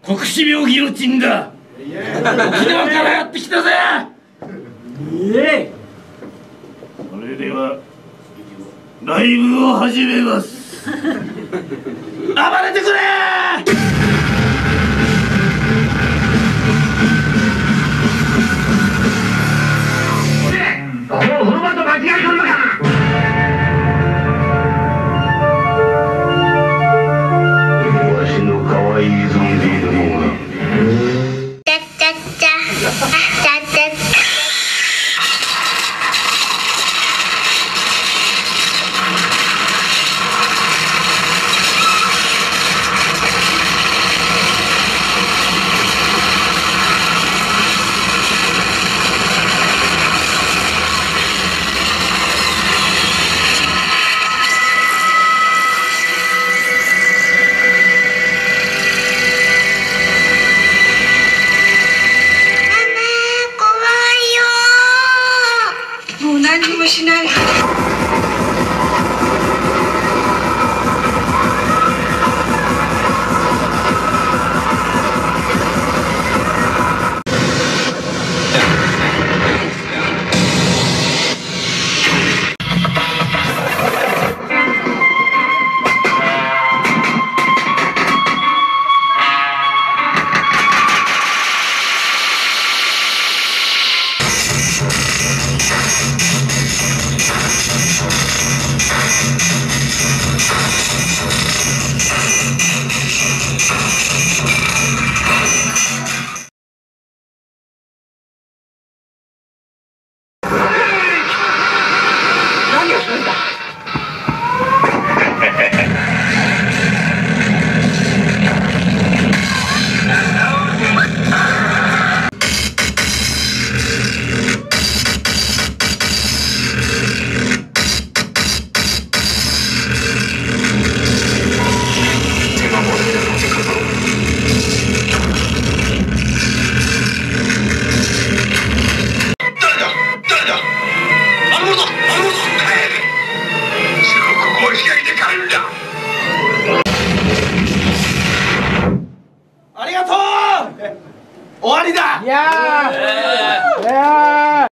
国士病ギロチンだ。沖縄からやってきたぜ。それではライブを始めます。暴れてくれ。このフォーマット間違えとんのか。わしの可愛いゾンビどもが何もしない。何をするんだ。ありがとう。終わりだ。いやー。